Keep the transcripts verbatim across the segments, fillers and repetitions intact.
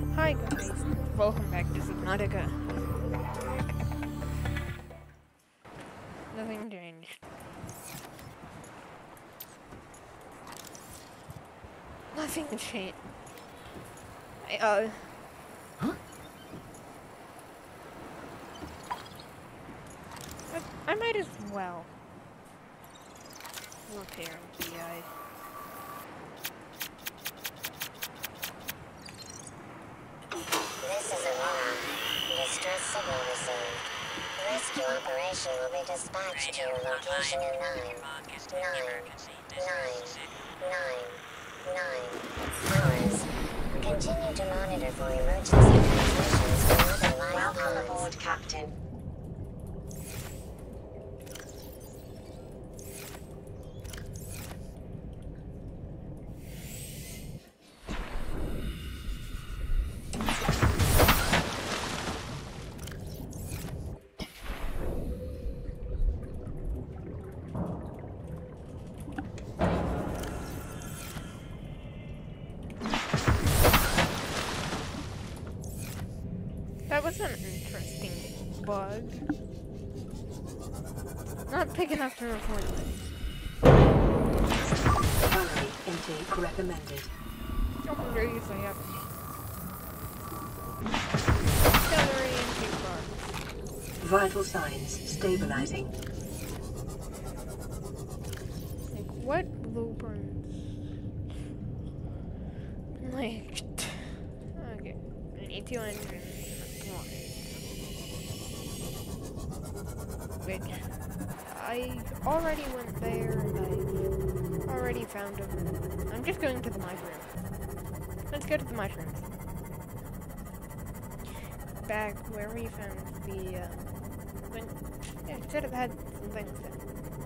Hi guys, welcome back to Subnautica. Nothing changed. Nothing changed. I, uh... Huh? I, I might as well repair the eye. This is Aurora. Distress signal received. Rescue operation will be dispatched to your location in nine, nine, nine, nine, nine hours. Continue to monitor for emergency transmissions from other live Welcome pods. aboard, Captain. That was an interesting bug. Not big enough to report this. Calorie intake recommended. I wonder if I have calorie intake bar. Vital signs stabilizing. Like, what blueprints? Like, okay, I need two hundred. Which I already went there and I already found them. I'm just going to the mushroom. Let's go to the mushrooms. Back where we found the, um, when, yeah, should have had some things there.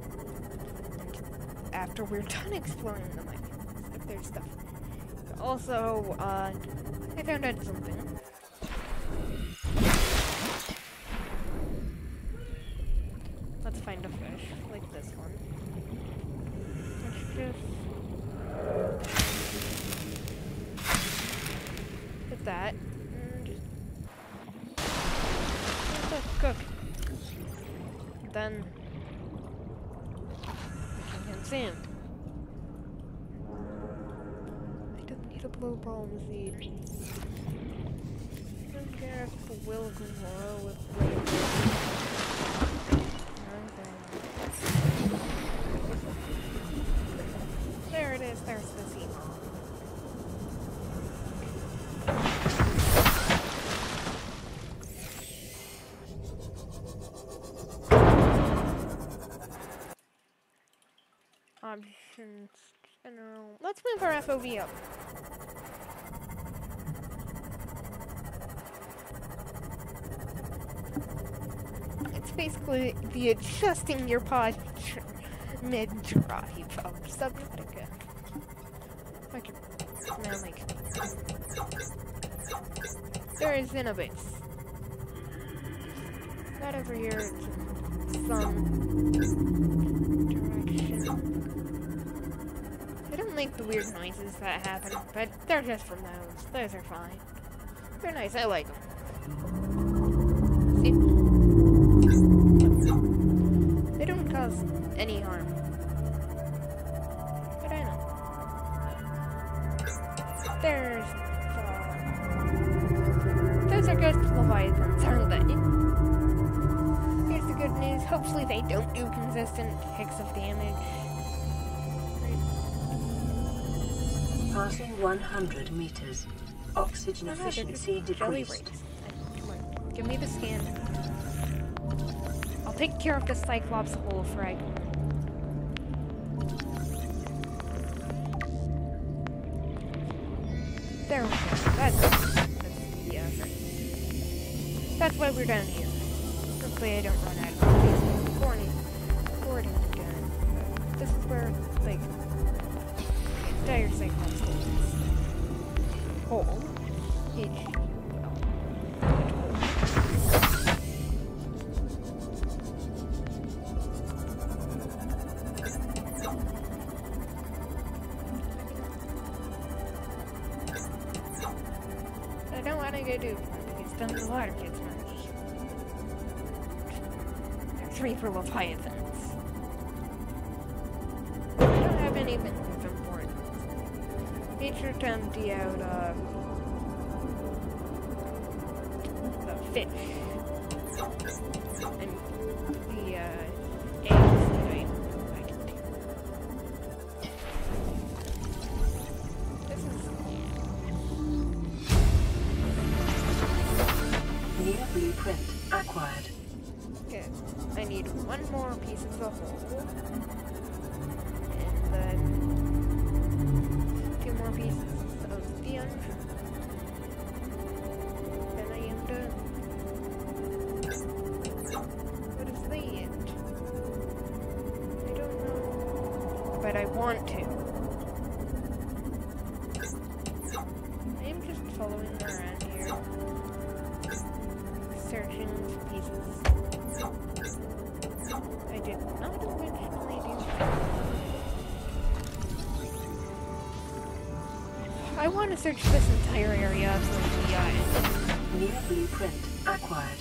And after we're done exploring the mushrooms, if there's stuff. Also, uh, I found out something. Let's find a fish, like this one. Let's just... Get that. And just... Cook, cook. Then... We can sand. I don't need a blue palm seed. I don't care if the will grow with flavor. There it is, there's the sea mom. Options, general. Let's move our F O V up. It's basically the adjusting your posture mid-drive of Subnautica. Okay, now like... There is Xenobits. That over here is some direction. I don't like the weird noises that happen, but they're just from those. Those are fine. They're nice, I like them. See? They don't cause any harm. But I know. There's... Uh, those are just Leviathans, aren't they? Here's the good news. Hopefully they don't do consistent hits of damage. Passing one hundred meters. Oxygen Oh, no, efficiency jelly decreased. rays. Come on, give me the scan. I'll take care of the Cyclops hole frag. There we go. That's, that's the effort. That's why we're down here. Hopefully I don't run out of space. Corny. Corny again. This is where, like, dire Cyclops hole is. Hole. H. I don't want to go do because then the water gets murky. There's Reaper Leviathans. I don't have anything of importance. Made sure to empty out uh, the fish and the uh, eggs that I like to do. This is New blueprint acquired. good. I need one more piece of the hole. And then two more pieces of the engine. Then I am done. What is that? I don't know. But I want to. I am just following around here. Searching for pieces. I did not originally do that. I want to search this entire area for the island. New blueprint acquired.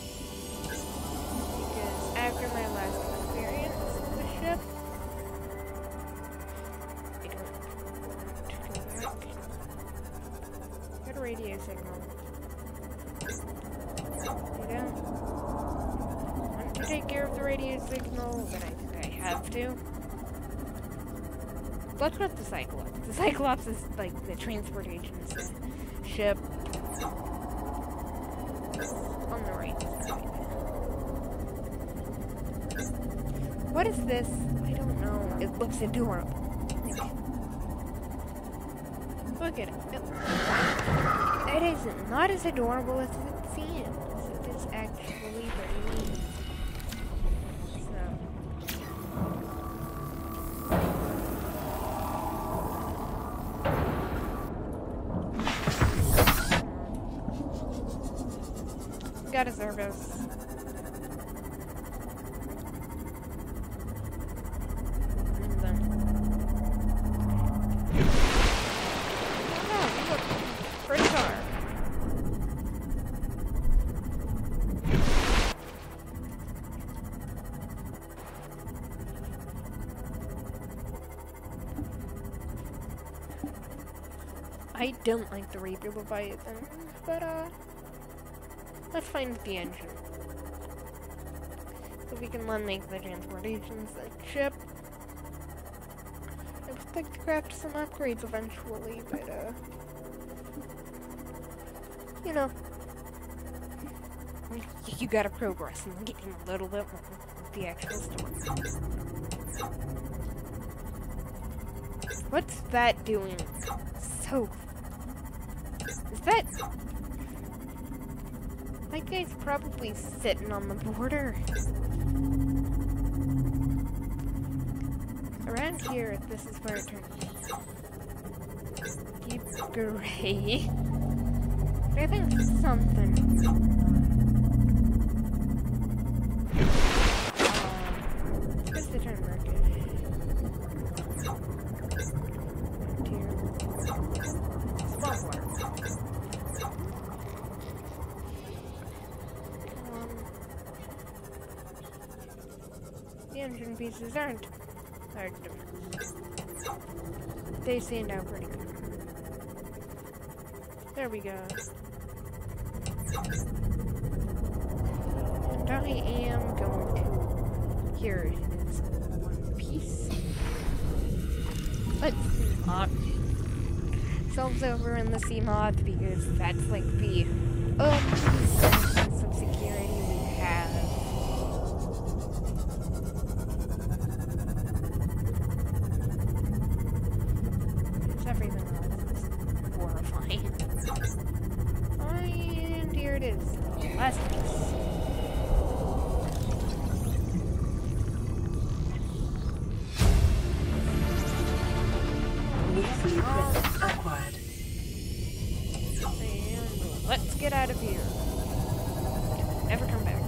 Because after my last experience with the ship, I don't want to go back. Got a radio signal. I don't want to take care of the radio signal, but I think I have to. Let's go with the Cyclops. The Cyclops is like the transportation ship on the right side. What is this? I don't know. It looks adorable. Look at it. It, it is not as adorable as it seems. It is actually very neat. So. Got a service. And then. Oh, look. First car. I don't like the Reaper Leviathan, but uh. let's find the engine. So we can then make the transportation ship. I would like to craft some upgrades eventually, but uh... you know. You gotta progress and get a little bit more with the actual story. What's that doing? So... is that... that guy's probably sitting on the border. Around here, this is where it turns deep gray. But I think something. Um, where's the turn market? Here. Spotlight. The engine pieces aren't hard to miss. They stand out pretty good. There we go. And I am going to... here it is. One piece. Let's Seamoth. Selves over in the Seamoth because that's like the only sense of security we have. Everything else is horrifying. And here it is. Last piece. New blueprint acquired. And let's get out of here. Never come back.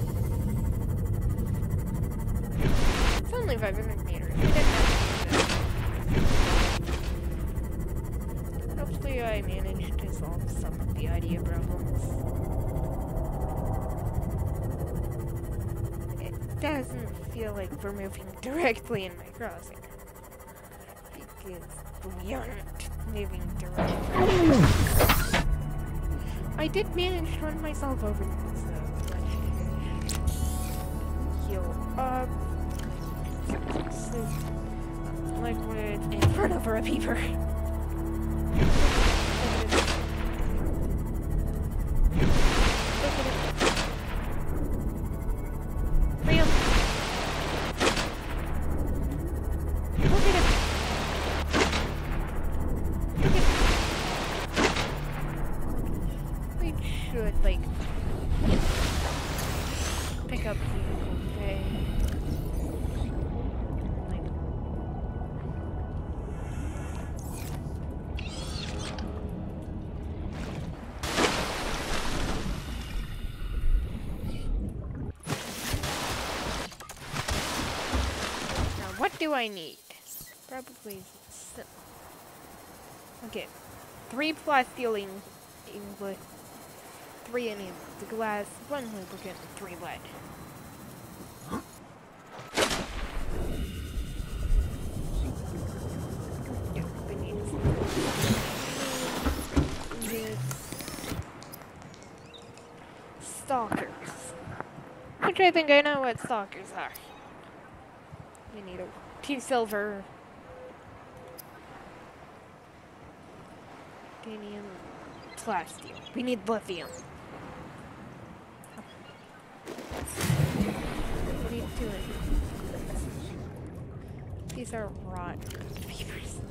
It's only five hundred meters. We didn't have to do this. Hopefully I managed to solve some of the idea problems. It doesn't feel like we're moving directly in my crossing. Because we aren't moving directly. I did manage to run myself over this, so let's heal up. Liquid in front of a beaver. Bam! Look at him! Look at him! We should, like, pick up the okay. What do I need? Probably some. Okay. Three plasteel ingot, three any of the glass, one lubricant, and three lead. Yeah, we need this. Stalkers. Which I think I know what stalkers are. We need a two silver, titanium, plasteel. We need lithium. We need two. These are rotten beavers.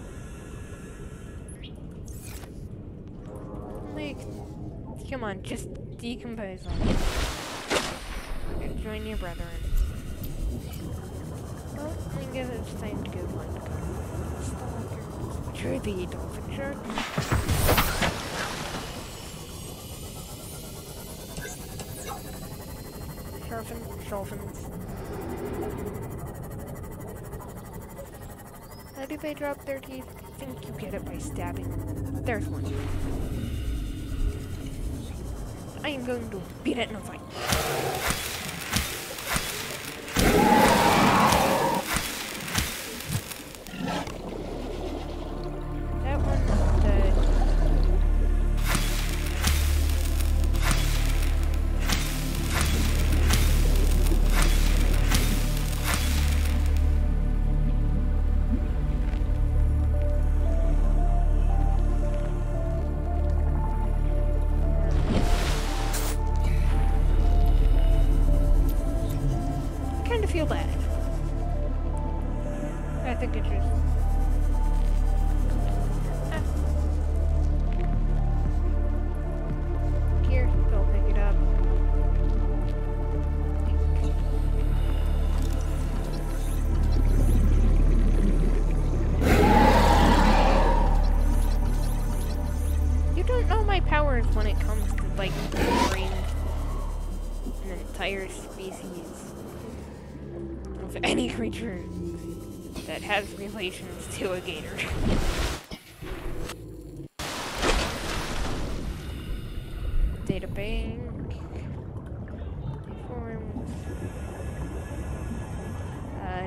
Like, come on, just decompose on it. And join your brethren. Well, I guess it's time to go find a stalker. Sure, the dolphin shark. Sharfin, dolphins. How do they drop their teeth? I think you get it by stabbing. There's one. I am going to beat it in a fight. Feel bad. I think it just. Ah. Here, go pick it up. You don't know my powers when it comes to like destroying an entire species. Any creature that has relations to a gator. Data bank. Forms. Uh,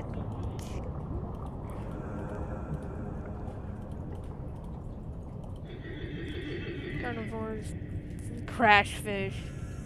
carnivores. Crash fish.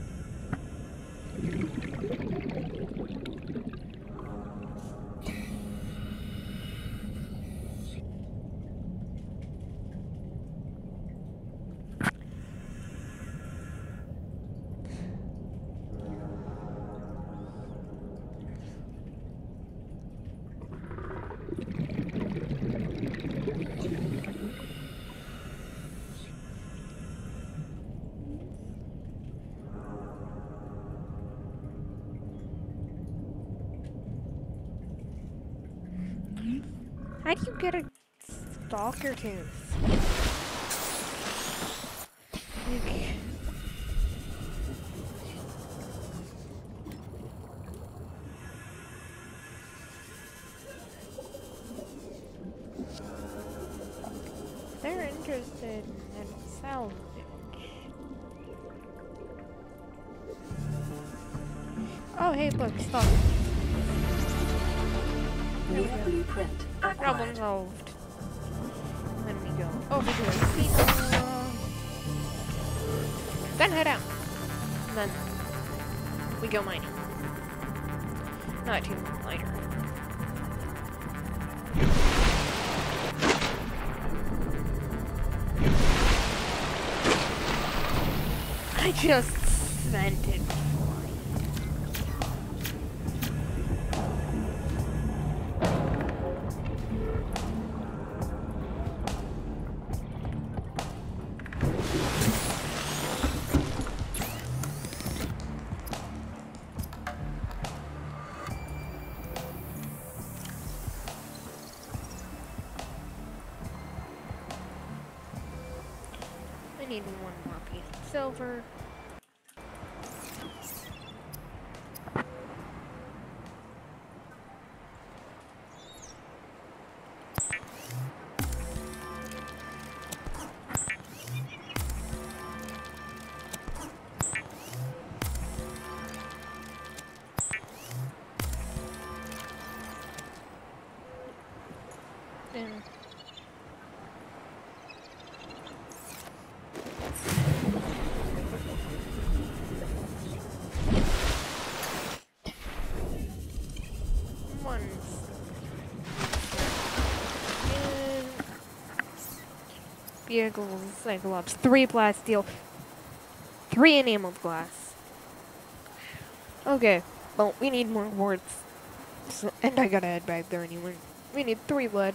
How do you get a stalker tooth? Like, they're interested in salvage. salvage. Oh, hey, look, stop. New blueprint Problem acquired. solved. Then we go over to our seat. Then head out. And then we go mining. Not too later. I just sent it. I need one more piece of silver. And one. And vehicles, Cyclops, three blast steel, three enameled glass. Okay, well, we need more quartz. So, and I gotta head back there anyway. We need three lead.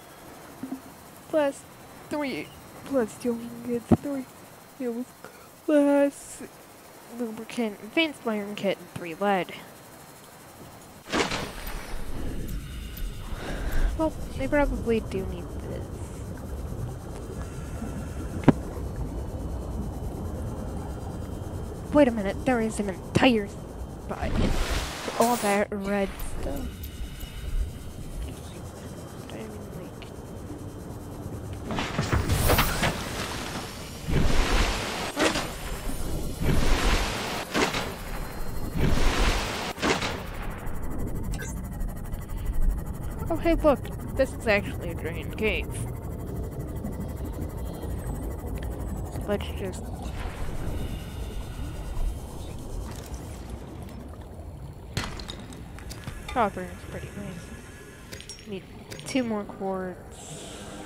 Plus three plus steel ingots, three enameled glass, lubricant, advanced iron kit, and three lead. Well, they probably do need this. Wait a minute, there is an entire spot for all that red stuff. Diamond Lake. Oh, hey, look, this is actually a drained cave. So let's just... Copper is pretty nice. Need two more quartz.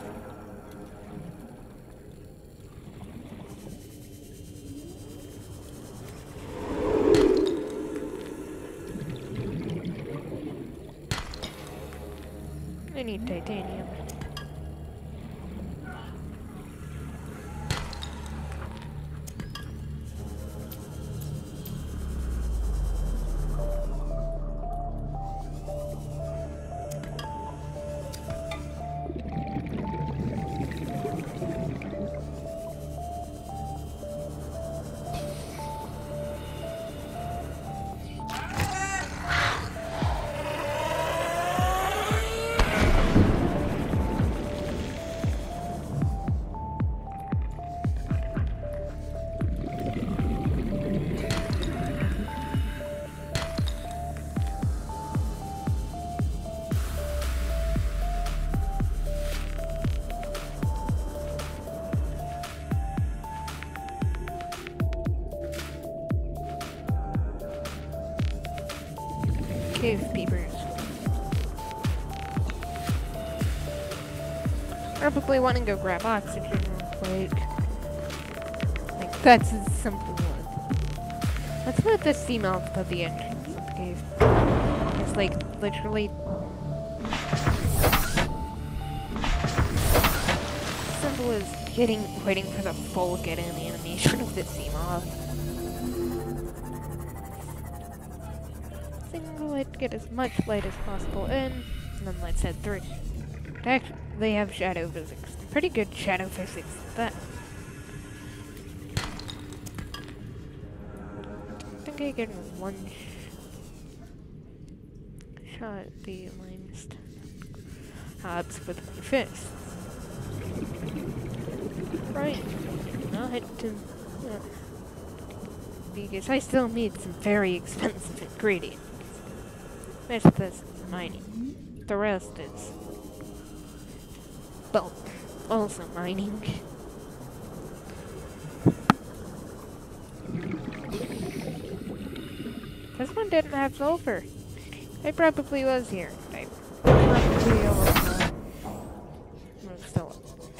I need titanium. Cave peepers. Probably want to go grab oxygen real quick. Like, that's as simple as. Let's put the sea melt at the entrance of the cave. It's like, literally. Simple as getting, waiting for the full get in animation of the sea moth. Get as much light as possible in, and then let's head through. Actually, they have shadow physics. Pretty good shadow physics at that. I think I get one sh shot at the limestone hobs with my fists. Right. not to, uh, because I still need some very expensive ingredients. That's this mining. The rest is, well, also mining. This one didn't have sulfur. I probably was here. I probably almost was still.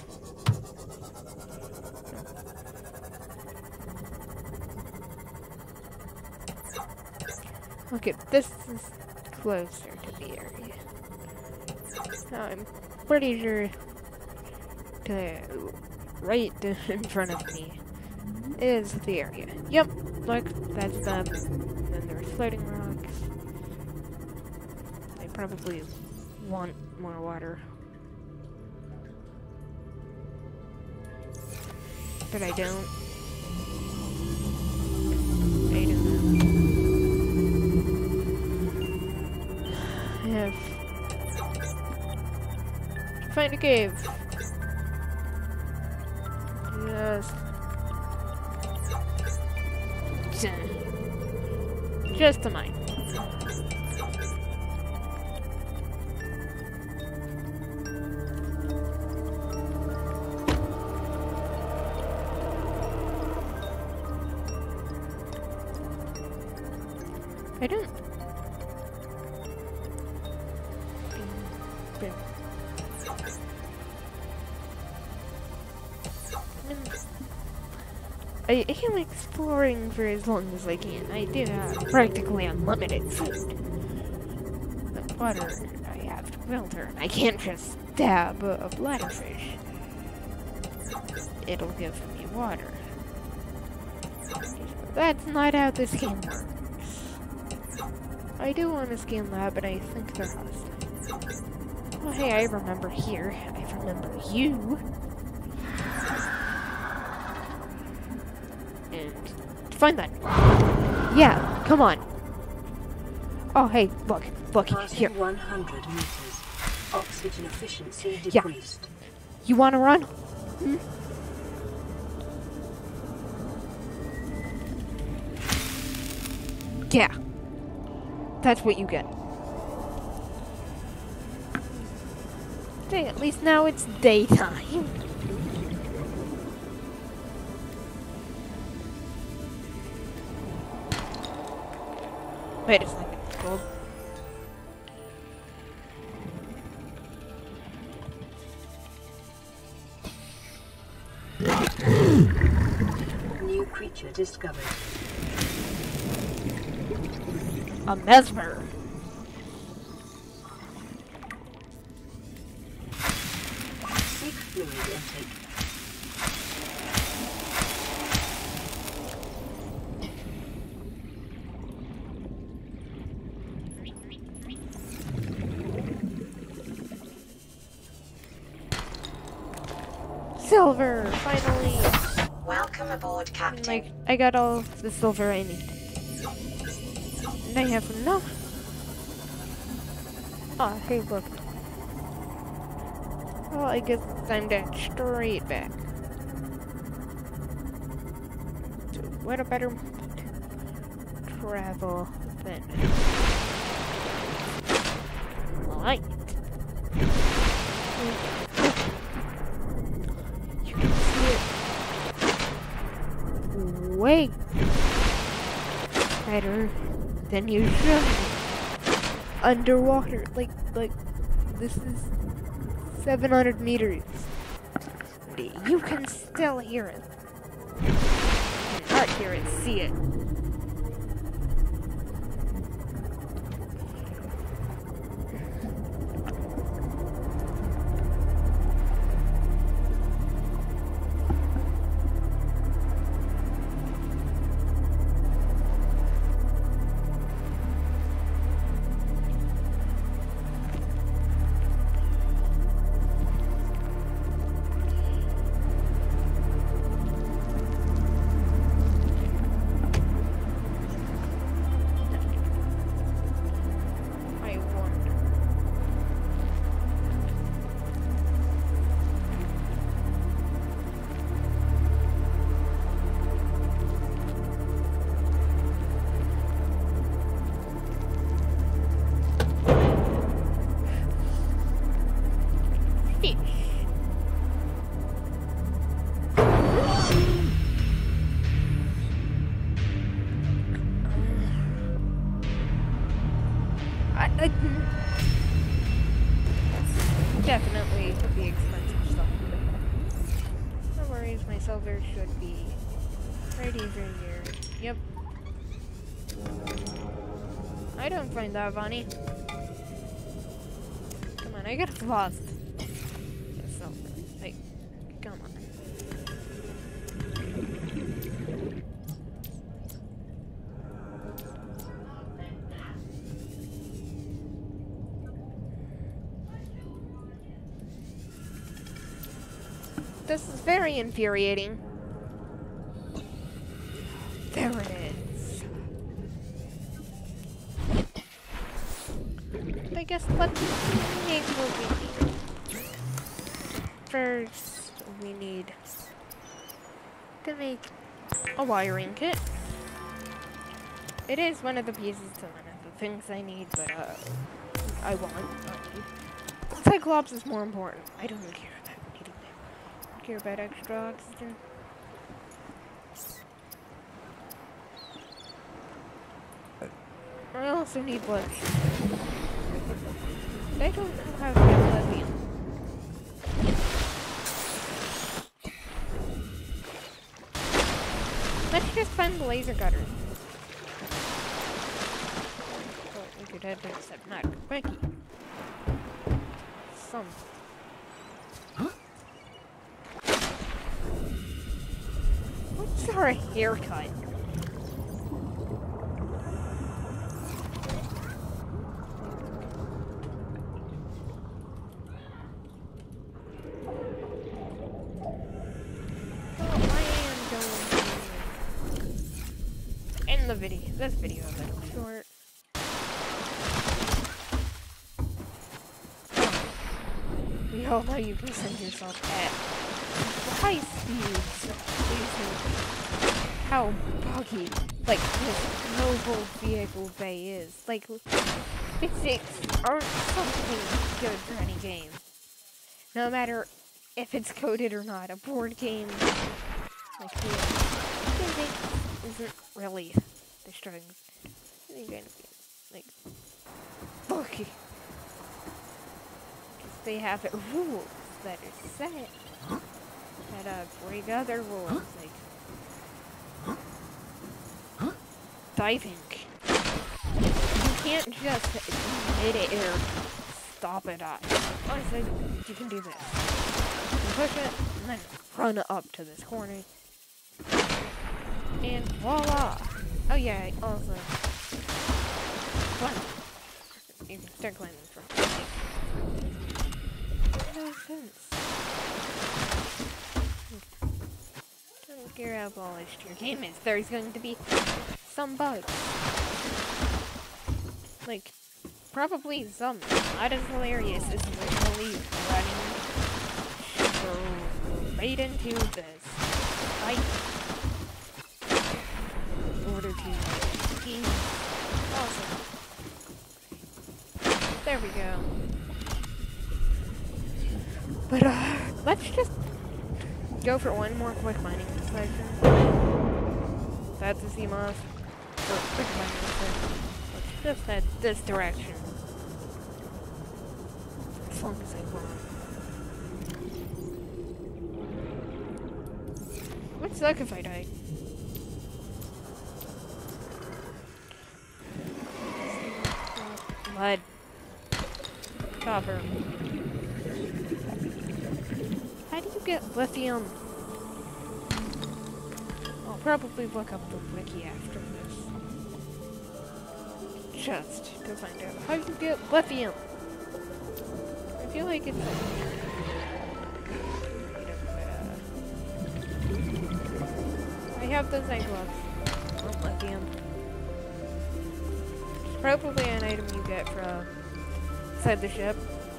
Okay, this is closer to the area. Now I'm pretty sure to right in front of me is the area. Yep, look, that's them. And then there's floating rocks. I probably want more water. But I don't. I don't know. I have to find a cave. Just Just a mine. I don't. I am exploring for as long as I can. I do have practically unlimited food. The water I have to filter, and I can't just stab a, a bladderfish. It'll give me water. That's not how this game works. I do want to scan that, but I think they're hostile. Oh hey, I remember here. I remember you. And find that. Yeah, come on. Oh, hey, look, look, here. one hundred meters. Oxygen efficiency decreased. Yeah. You want to run? Hmm? Yeah. That's what you get. Hey, at least now it's daytime. Wait a second, gold. New creature discovered. A mesmer. Big fluid intake. Silver, finally. Welcome aboard, Captain. Like, I got all the silver I need. And I have enough. Oh, hey, look. Well, I guess I'm dead straight back. So, what a better travel than light. You can see it way better than you should. Underwater, like, like, this is seven hundred meters. You can still hear it. You can not hear it, see it. Uh, definitely the expensive stuff. No worries, my silver should be right over here. Yep. I don't find that funny. Come on, I got lost. The silver. Like, come on. This is very infuriating. There it is. I guess let's make what we need. First, we need to make a wiring kit. It is one of the pieces to one of the things I need, but uh, I want. I need. Cyclops is more important. I don't care about needing them. I don't care about extra oxygen. I also need lithium. I don't know how to get lithium. Let's just find the laser cutters. Oh, we could head to Subnautica Quickie. Some. Huh? What's our haircut? The video, this video is like short. We all know you can send yourself at high speeds using how buggy like this mobile vehicle bay is. Like physics aren't something good for any game. No matter if it's coded or not, a board game like physics isn't really the strings. They're gonna be like buggy. Because they have rules that are set that uh break other rules, like diving. You can't just mid-air stop a dive. Honestly, you can do this. You push it and then run up to this corner. And voila! Oh yeah, also climb. You can start climbing from no sense. Don't care how polished your game is, there's going to be some bugs. Like, probably some not as hilarious as literally running straight into this fight. Order to team. Awesome. There we go. But uh, let's just go for one more quick mining section. That's the C M O S. For quick mining section. Let's just head this direction. As long as I want. Would suck if I died. Lead. Copper. How do you get lithium? I'll probably look up the wiki after this. Just to find out how you get lithium. I feel like it's I have the Cyclops. Oh, lithium. Probably an item you get from inside the ship.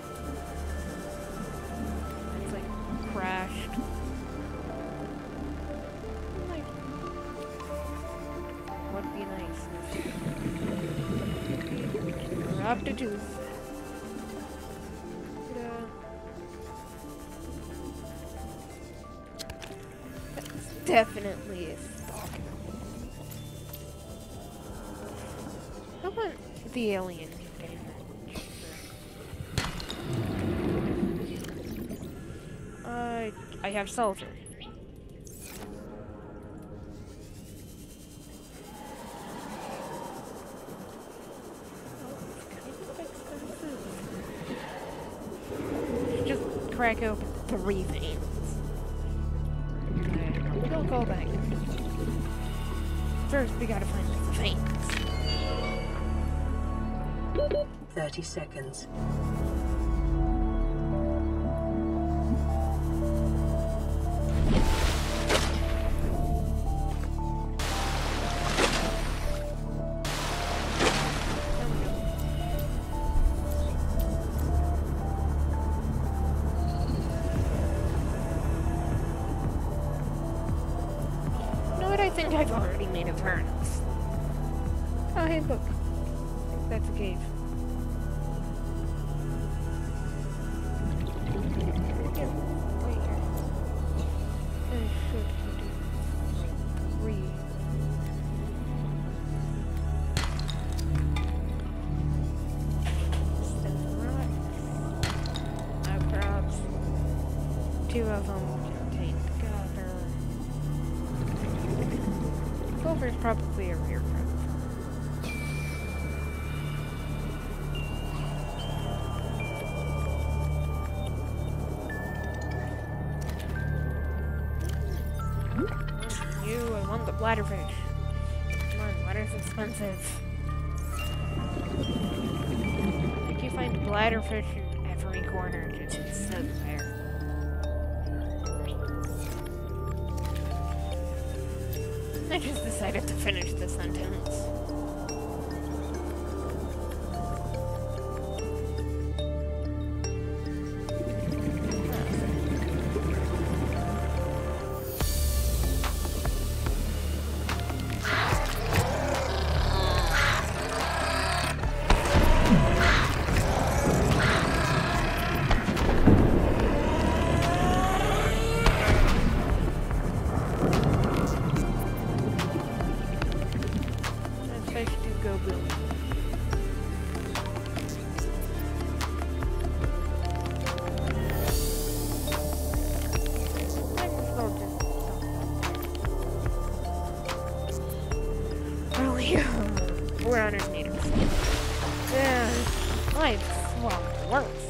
It's like crashed. Like, would be nice. We're up to two. That's definitely a stock. How about the alien containment? Uh, I have sulfur. Just crack open three veins. Okay, we'll go back. First, we gotta find the veins. Thirty seconds. I think I've already made a furnace. Oh, hey, look. That's a cave. Yeah, right here. I should do three. Stone rocks. Uh, perhaps two of them contain together. Silver is probably a rare crop. You, I want the bladderfish. Come on, water's expensive. I think you find bladderfish in every corner, just so there. I just decided to finish the sentence. We're on our meters. Yeah, life's well worse.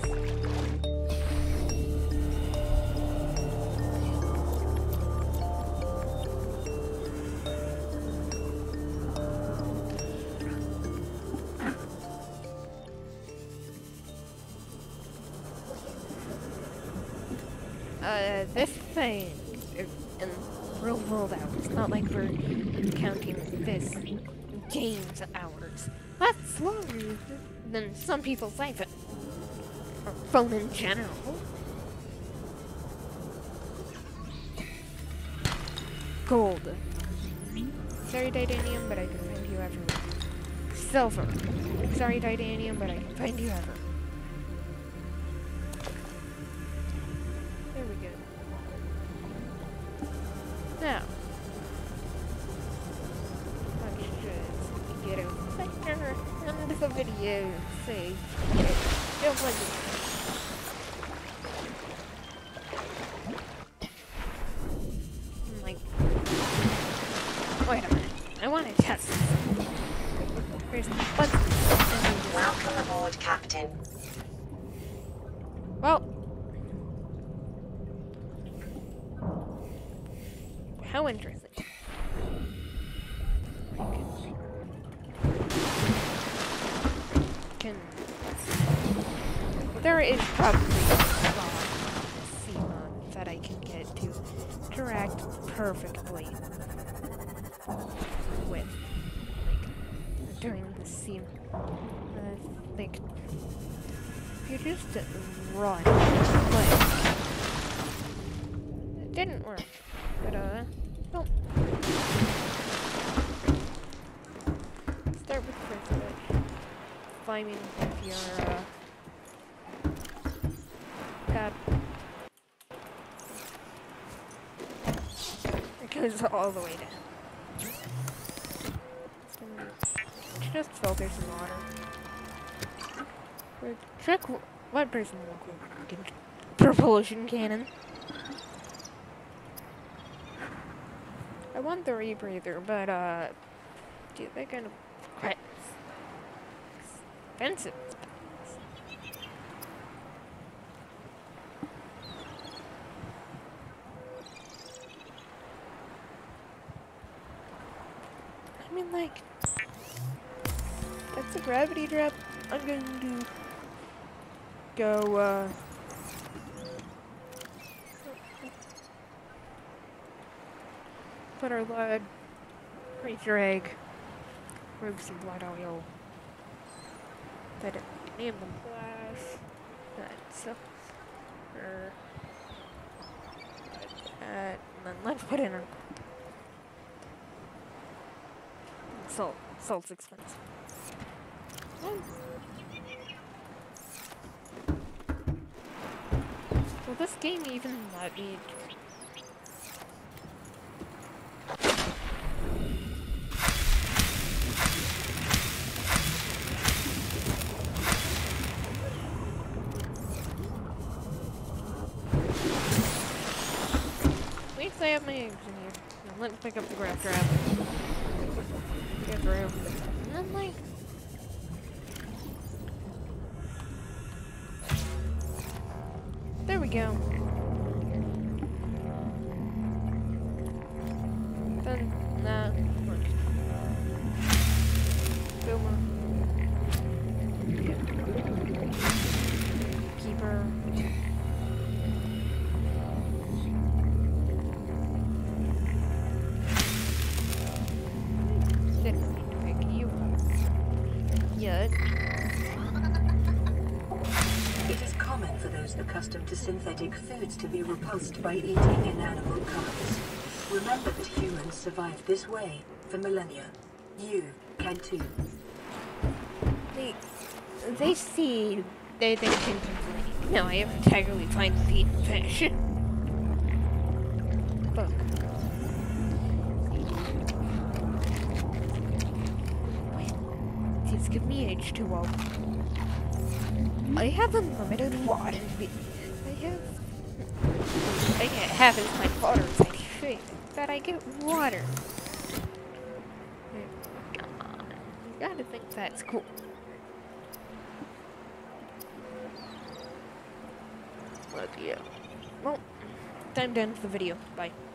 Uh, this thing in real world hours, not like we're counting this game's hours. That's longer than some people's life or phone in general. Gold. Sorry, titanium, but I can find you everywhere. Silver. Sorry, titanium, but I can find you everywhere. There we go. Now, let's just get over there and the video. Say, don't play this. I'm like, wait a minute. I want to test this. Where's the button? Welcome aboard, Captain. Well, how interesting. Can, there is probably a C mod that I can get to interact perfectly with, like, during the C mod. Uh, like, if you just run, like, it didn't work, but, uh, no. Start with privilege. I mean, if you're, uh, got, it goes all the way down. Let's just filter some water. Check what person will get propulsion cannon. I want the rebreather, but uh, dude, they're kind of quite expensive. I mean, like, that's a gravity trap. I'm going to go, uh, put our lead, raise your egg, remove some blood oil, put it in the glass, that's, uh, er, uh, and then let's put in our salt. Salt's expensive. Oh. Will this game even let me? At least I have my eggs in here. Now let's pick up the grab trap. Get through. And then, like, there we go. Then, nah. Boomer. Keeper. Didn't need to pick you up yet. It is common for those accustomed to synthetic foods to be repulsed by eating inanimate carcass. Remember that humans survived this way for millennia. You can too. They, they see, they, they can complain. No, I am entirely fine with eating fish. Look. Wait, please give me H two O. I have unlimited water. I have... I can't have as much water as I should, but I get water. Come on. You gotta think that's cool. But yeah. Well, time to end the video. Bye.